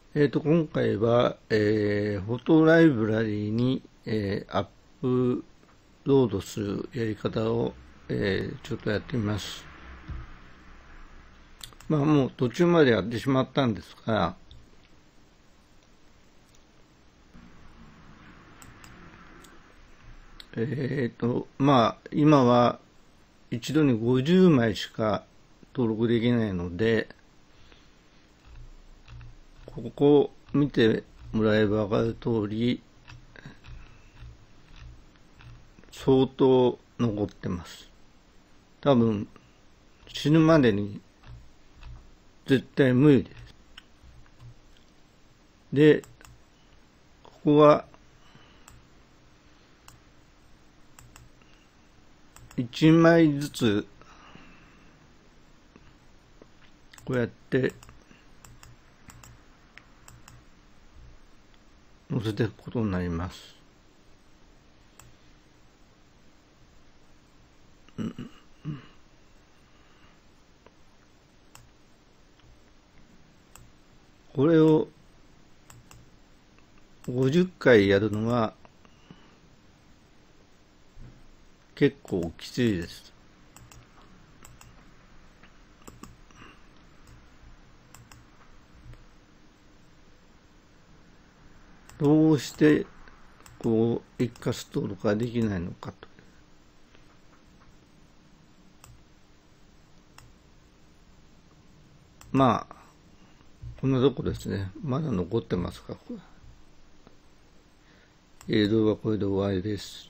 今回は、フォトライブラリーに、アップロードするやり方を、ちょっとやってみます。もう途中までやってしまったんですが、今は一度に50枚しか登録できないので、ここを見てもらえば分かる通り、相当残ってます。多分、死ぬまでに絶対無理です。で、ここは、1枚ずつ、こうやって、載せていくことになります。これを50回やるのは結構きついです。どうしてこう一括登録ができないのかと。こんなとこですね。まだ残ってますか、これ。映像はこれで終わりです。